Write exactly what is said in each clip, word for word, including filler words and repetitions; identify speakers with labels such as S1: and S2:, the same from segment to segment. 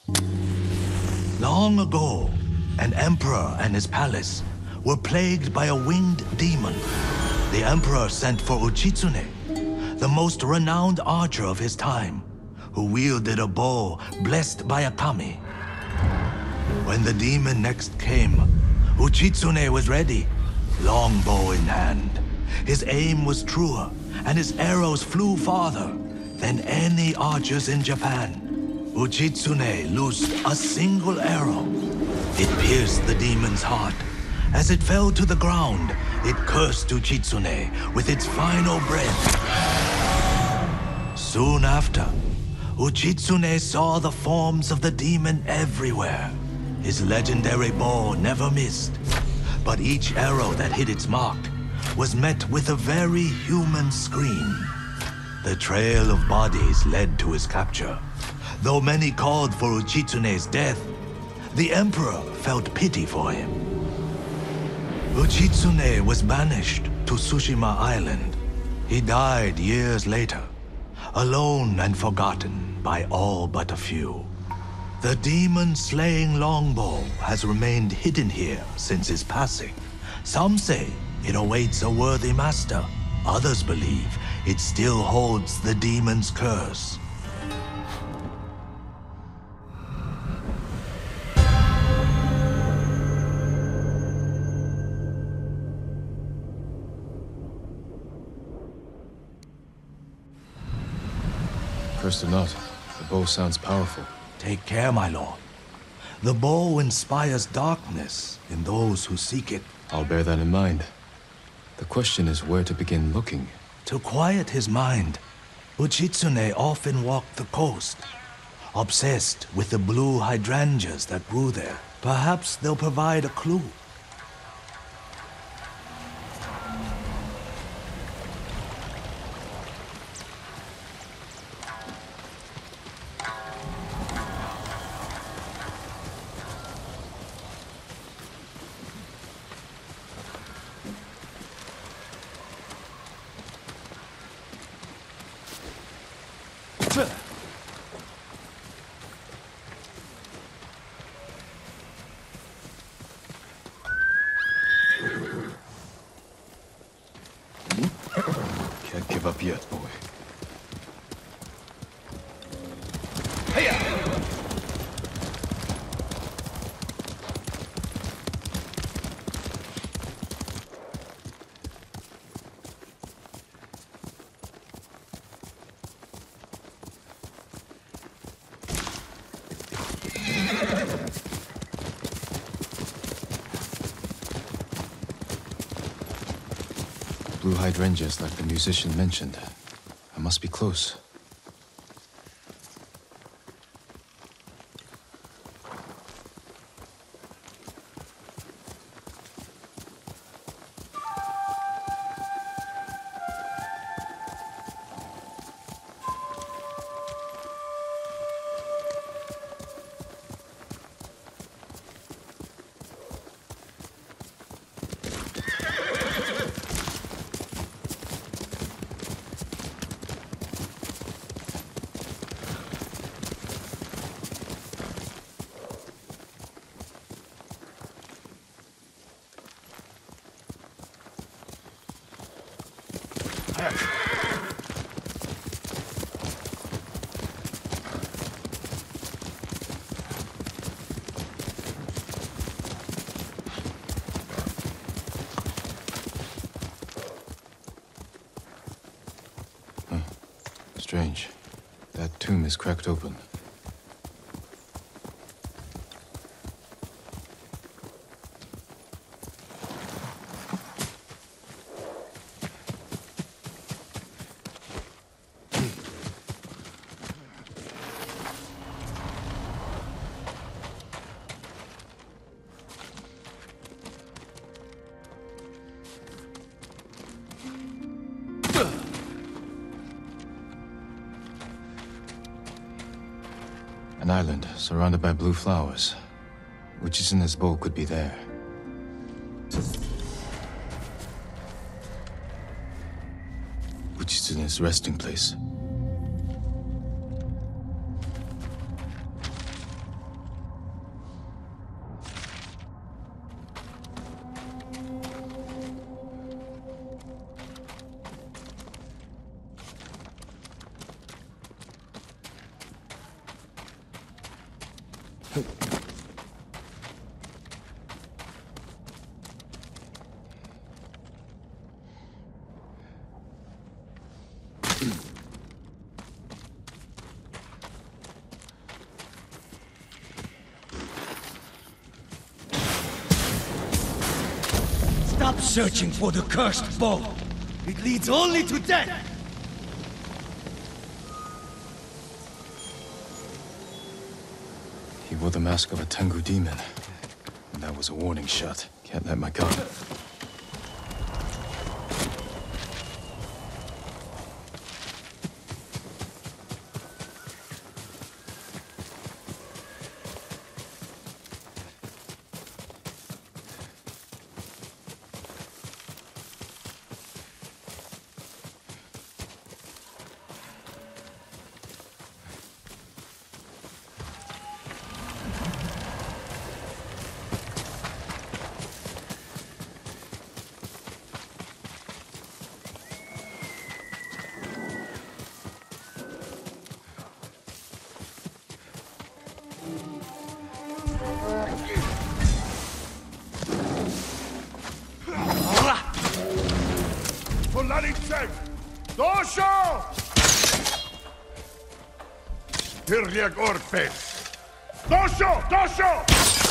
S1: Long ago, an emperor and his palace were plagued by a winged demon. The emperor sent for Uchitsune, the most renowned archer of his time, who wielded a bow blessed by a kami. When the demon next came, Uchitsune was ready, longbow in hand. His aim was truer, and his arrows flew farther than any archers in Japan. Uchitsune loosed a single arrow. It pierced the demon's heart. As it fell to the ground, it cursed Uchitsune with its final breath. Soon after, Uchitsune saw the forms of the demon everywhere. His legendary bow never missed, but each arrow that hit its mark was met with a very human scream. The trail of bodies led to his capture. Though many called for Uchitsune's death, the emperor felt pity for him. Uchitsune was banished to Tsushima Island. He died years later, alone and forgotten by all but a few. The demon-slaying longbow has remained hidden here since his passing. Some say it awaits a worthy master. Others believe it still holds the demon's curse.
S2: First or not, the bow sounds powerful.
S1: Take care, my lord. The bow inspires darkness in those who seek it.
S2: I'll bear that in mind. The question is where to begin looking.
S1: To quiet his mind, Uchitsune often walked the coast, obsessed with the blue hydrangeas that grew there. Perhaps they'll provide a clue.
S2: Can't give up yet, boy. Blue hydrangeas like the musician mentioned. I must be close. Strange. That tomb is cracked open. An island surrounded by blue flowers. Uchitsune's bow could be there. Uchitsune's resting place.
S3: Stop searching for the cursed bow. It leads only to death.
S2: He wore the mask of a Tengu demon. And that was a warning shot. Can't let my guard.
S4: Dosho! Hirliak Orpe! Dosho! Dosho!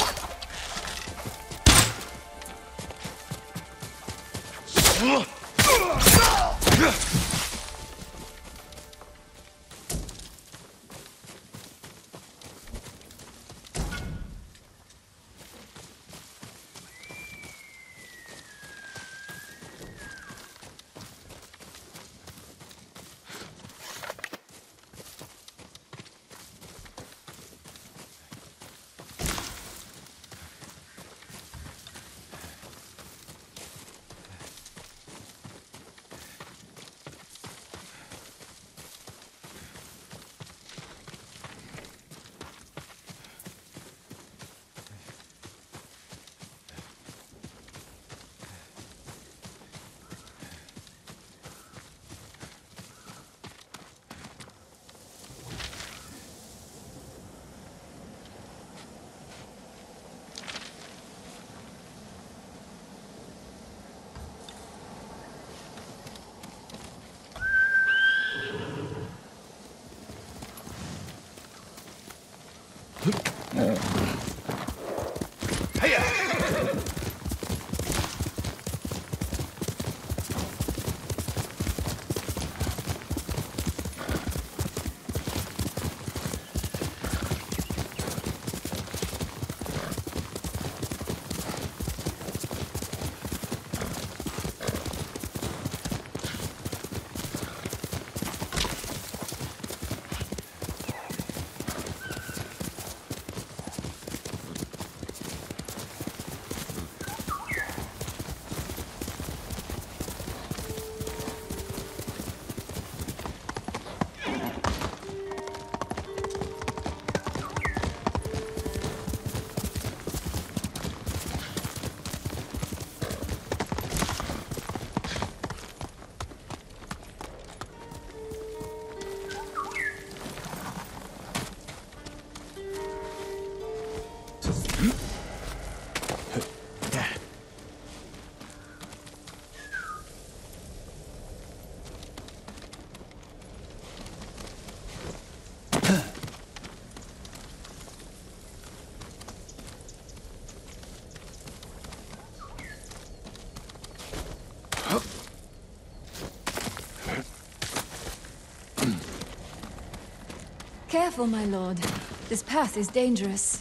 S5: Careful, my lord. This path is dangerous.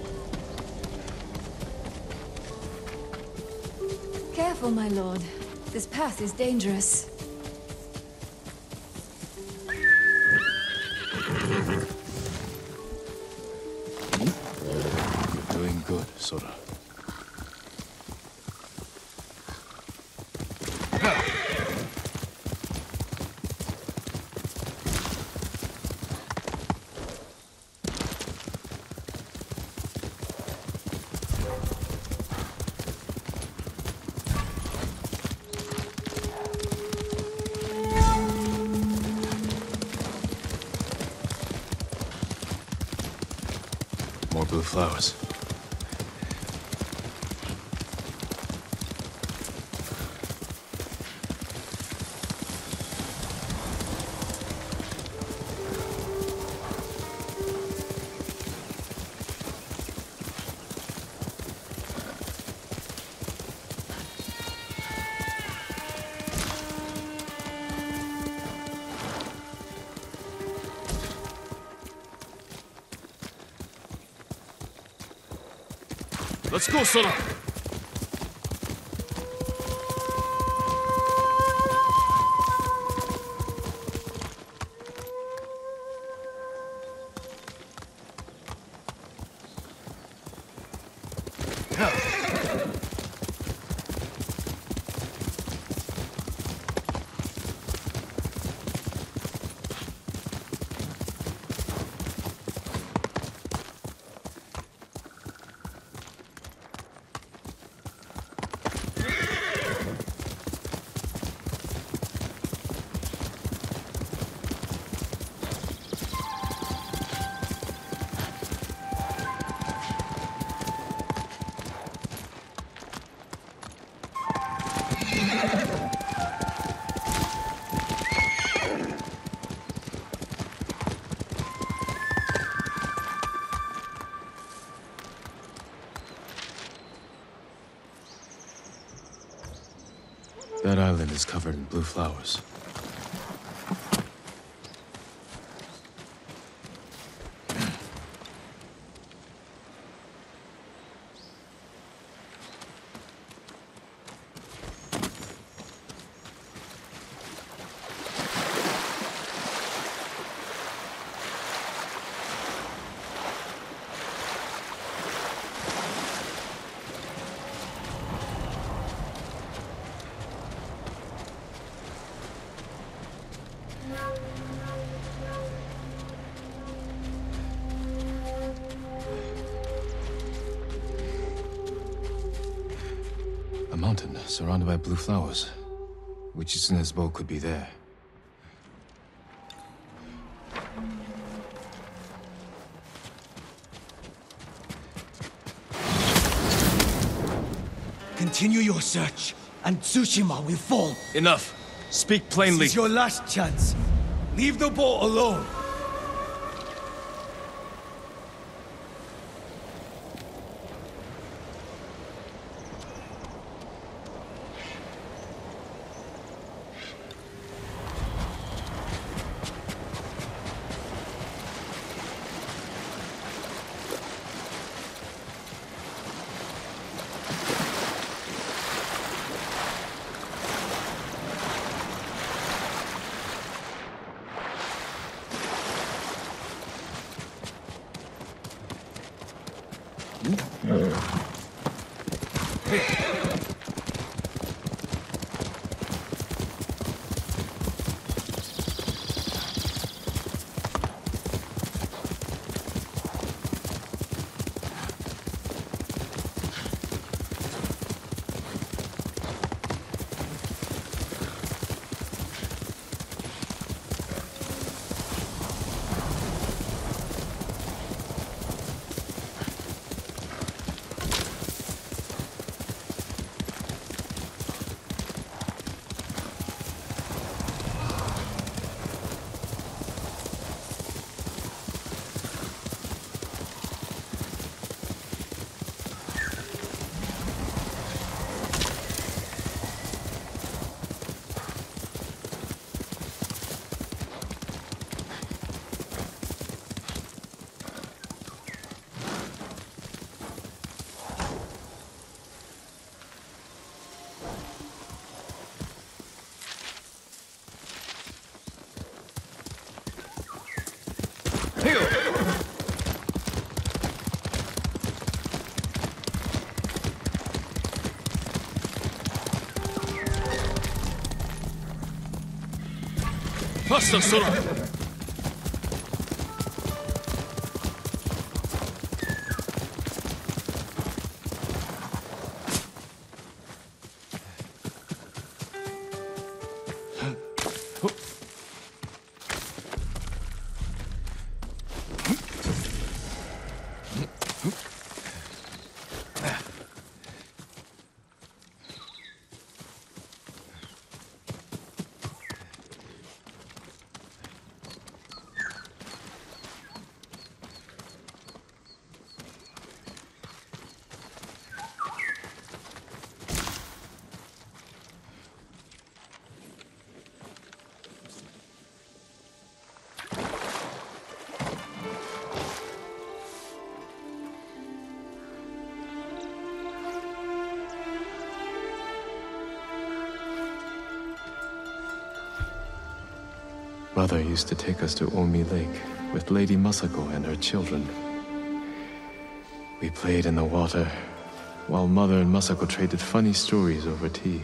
S5: Careful, my lord. This path is dangerous.
S2: You're doing good, Sora. More blue flowers.
S4: Let's go, Sora! That island is covered in blue flowers. A mountain surrounded by blue flowers. Uchitsune's bow could be there.
S3: Continue your search, and Tsushima will fall.
S6: Enough. Speak plainly.
S3: This is your last chance. Leave the boat alone.
S6: Faster, Sora!
S4: Mother used to take us to Omi Lake with Lady Masako and her children. We played in the water, while Mother and Masako traded funny stories over tea.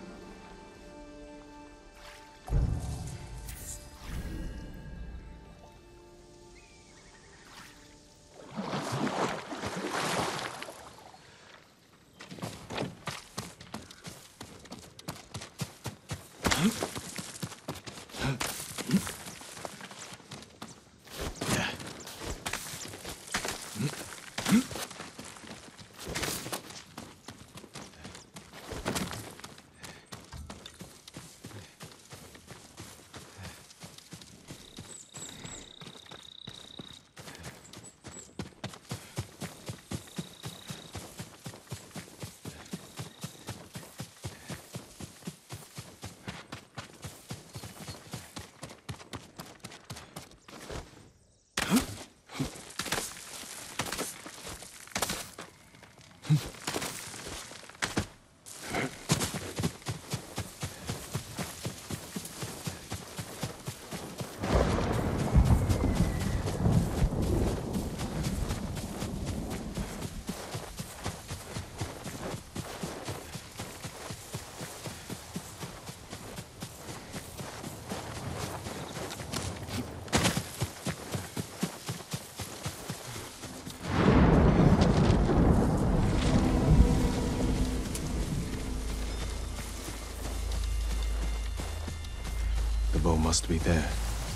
S4: Must be there.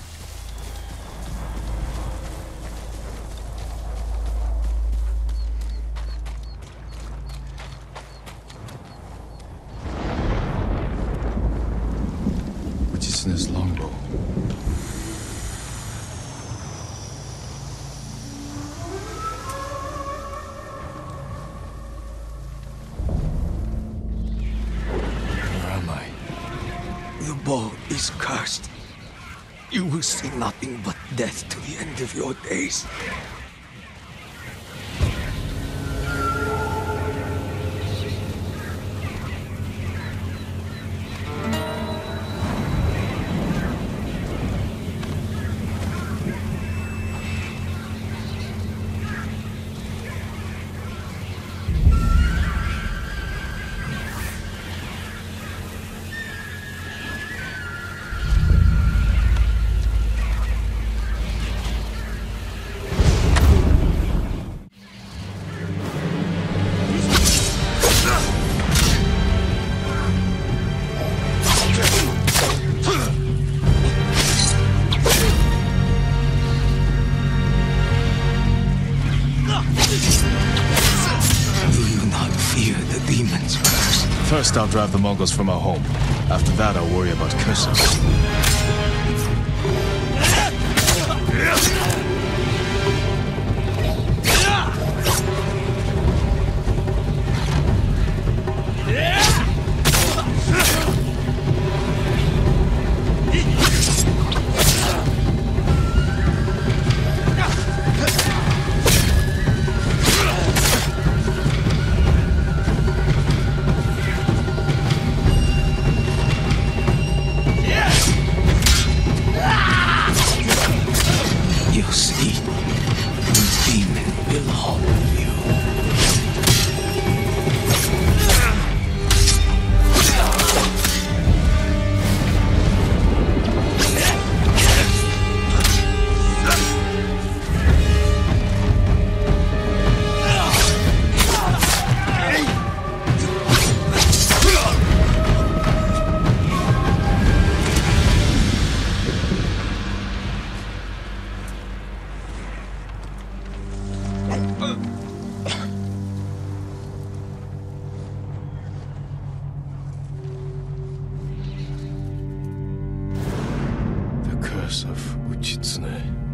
S4: Uchitsune's longbow.
S3: Where am I? The bow is cursed. You will see nothing but death to the end of your days.
S4: First, I'll drive the Mongols from our home. After that, I'll worry about curses.
S3: curse of Uchitsune.